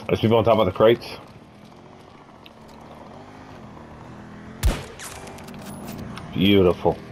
There's people on top of the crates. Beautiful.